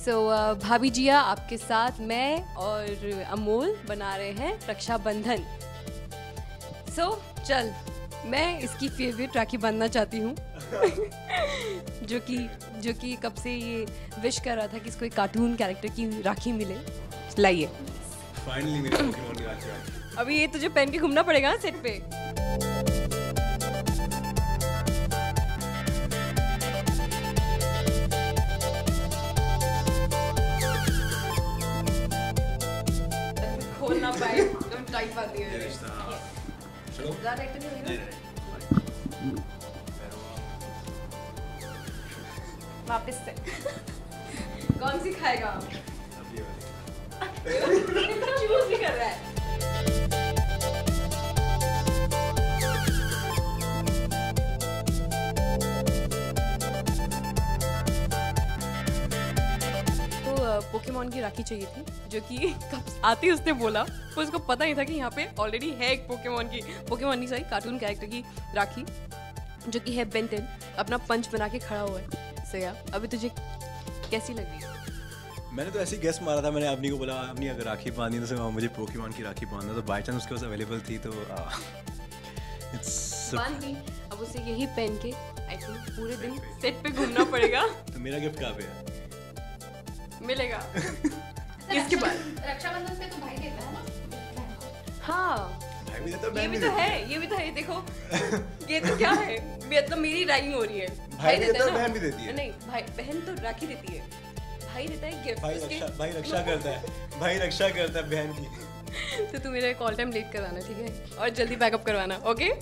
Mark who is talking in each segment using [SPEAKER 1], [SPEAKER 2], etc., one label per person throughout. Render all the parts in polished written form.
[SPEAKER 1] भाभी जिया आपके साथ मैं और अमोल बना रहे हैं रक्षाबंधन। चल मैं इसकी फेवरेट राखी बांधना चाहती हूँ जो कि कब से ये विश कर रहा था कि इसको एक कार्टून कैरेक्टर की राखी मिले। लाइए
[SPEAKER 2] फाइनली मेरे पोकेमॉन की राखी आ गई।
[SPEAKER 1] अभी ये तुझे पहन के घूमना पड़ेगा सेट पे। खोलना पाए एकदम टाइट बांधी है।
[SPEAKER 2] चलो
[SPEAKER 1] ज़्यादा एक्टिव नहीं होगी ना? वापस से कौन सी खाएगा? चूज भी कर रहा है। तो पोकेमॉन की राखी चाहिए थी जो कि कब आते ही उसने बोला, तो उसको पता नहीं था कि यहाँ पे ऑलरेडी है एक पोकेमॉन नहीं सॉरी कार्टून कैरेक्टर की राखी जो कि है बेन 10 अपना पंच बना के खड़ा हुआ है। सया अभी तुझे कैसी लगी?
[SPEAKER 2] मैंने तो ऐसे ही गेस मारा था। मैंने अपनी को बोला अपनी अगर राखी बांधनी तो मुझे पोकेमॉन की राखी बांधना, तो बाई चांस उसके पास अवेलेबल थी तो
[SPEAKER 1] बांध दी। अब उसे यही पहन के आई थिंक पूरे दिन सेट पे घूमना पड़ेगा।
[SPEAKER 2] तो मेरा गिफ्ट कहाँ पे है?
[SPEAKER 1] मिलेगा इसके बाद।
[SPEAKER 3] रक्षाबंधन पे तो भाई देता है ना।
[SPEAKER 1] हाँ
[SPEAKER 2] भाई भी देता है,
[SPEAKER 1] ये
[SPEAKER 2] बहन
[SPEAKER 1] भी
[SPEAKER 2] भी
[SPEAKER 1] तो
[SPEAKER 2] देती
[SPEAKER 1] है, ये भी तो है। देखो ये तो क्या है, मतलब मेरी राइमिंग हो रही है।
[SPEAKER 2] भाई देता है,
[SPEAKER 1] ना?
[SPEAKER 2] बहन भी देती है।
[SPEAKER 1] नहीं भाई बहन तो राखी देती है, भाई देता है गिफ्ट।
[SPEAKER 2] भाई रक्षा करता है, भाई रक्षा करता है बहन की।
[SPEAKER 1] तो तू मेरा एक ऑल टाइम लेट करवाना ठीक है, और जल्दी बैकअप करवाना। Okay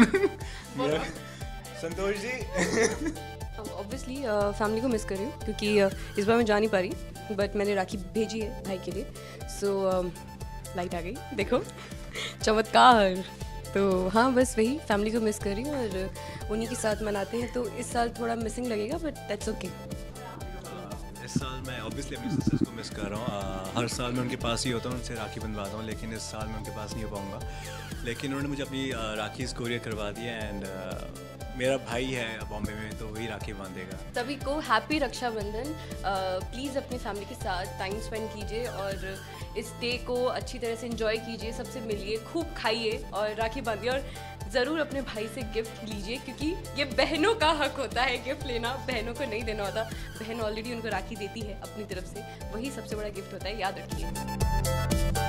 [SPEAKER 2] Santosh ji
[SPEAKER 1] obviously family को मिस कर रही हूँ क्योंकि इस बार मैं जा नहीं पा रही, बट मैंने राखी भेजी है भाई के लिए। सो लाइट आ गई देखो, चमत्कार। तो हाँ बस वही फैमिली को मिस कर रही हूँ और उन्हीं के साथ मनाते हैं। तो इस साल थोड़ा मिसिंग लगेगा बट दैट्स ओके।
[SPEAKER 2] इस साल मैं ऑब्वियसली अपनी सिस्टर्स को मिस कर रहा हूँ। हर साल मैं उनके पास ही होता हूँ, उनसे राखी बंधवाता हूँ, लेकिन इस साल मैं उनके पास नहीं हो पाऊँगा। लेकिन उन्होंने मुझे अपनी राखी कोरियर करवा दी है एंड मेरा भाई है बॉम्बे में तो वही राखी बांधेगा।
[SPEAKER 1] सभी को हैप्पी रक्षाबंधन। प्लीज़ अपनी फैमिली के साथ टाइम स्पेंड कीजिए और इस डे को अच्छी तरह से एंजॉय कीजिए, सबसे मिलिए, खूब खाइए और राखी बांधिए और ज़रूर अपने भाई से गिफ्ट लीजिए क्योंकि ये बहनों का हक होता है गिफ्ट लेना, बहनों को नहीं देना होता। बहन ऑलरेडी उनको राखी देती है अपनी तरफ से, वही सबसे बड़ा गिफ्ट होता है, याद रखिए।